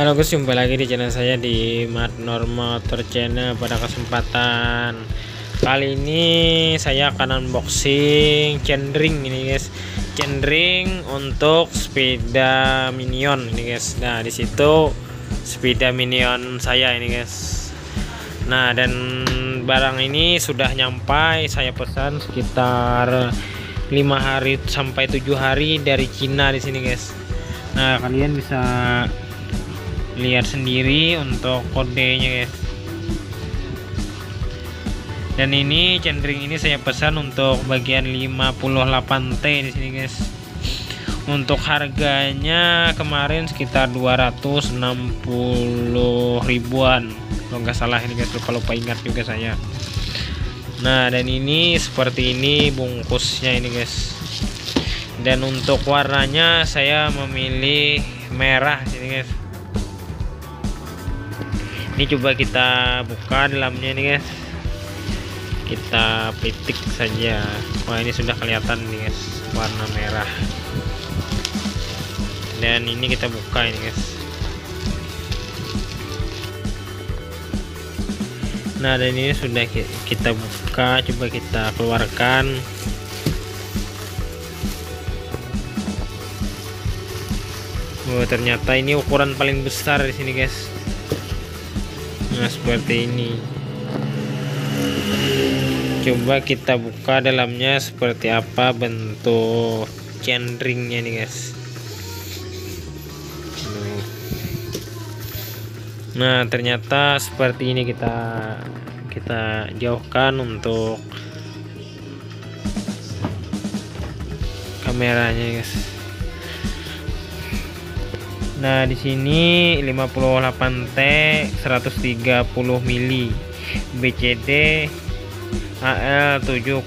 Halo guys, jumpa lagi di channel saya di Madnor Motor Channel. Pada kesempatan kali ini saya akan unboxing chainring ini guys, chainring untuk sepeda minion ini guys. Nah di situ sepeda minion saya ini guys. Nah dan barang ini sudah nyampai, saya pesan sekitar 5 hari sampai 7 hari dari Cina di sini guys. Nah kalian bisa lihat sendiri untuk kodenya guys. Dan ini chainring ini saya pesan untuk bagian 58T di sini guys. Untuk harganya kemarin sekitar 260 ribuan kalau nggak salah ini guys, lupa ingat juga saya. Nah dan ini seperti ini bungkusnya ini guys. Dan untuk warnanya saya memilih merah sini guys. Ini coba kita buka dalamnya nih guys, kita petik saja. Wah ini sudah kelihatan nih guys, warna merah. Dan ini kita buka ini guys. Nah dan ini sudah kita buka, coba kita keluarkan. Oh ternyata ini ukuran paling besar di sini guys. Nah seperti ini. Coba kita buka dalamnya seperti apa bentuk chainringnya nih guys. Nah ternyata seperti ini, kita jauhkan untuk kameranya guys. Nah di sini 58T 130 mili BCD AL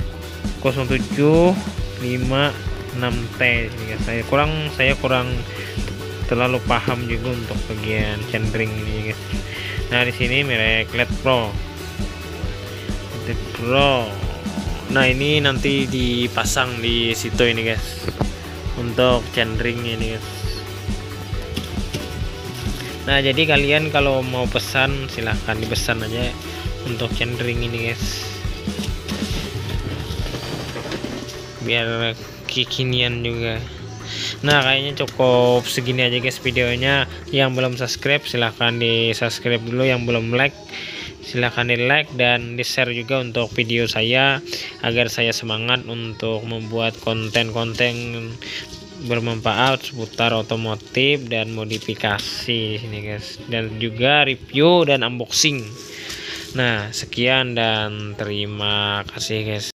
70756T. Saya kurang terlalu paham juga untuk bagian chainring ini guys. Nah di sini merek LED Pro. Nah ini nanti dipasang di situ ini guys untuk chainring ini guys. Nah jadi kalian kalau mau pesan silahkan dipesan aja untuk chainring ini guys, biar kekinian juga. Nah kayaknya cukup segini aja guys videonya. Yang belum subscribe silahkan di subscribe dulu, yang belum like silahkan di like dan di share juga untuk video saya, agar saya semangat untuk membuat konten-konten bermanfaat seputar otomotif dan modifikasi di sini guys, dan juga review dan unboxing. Nah sekian dan terima kasih guys.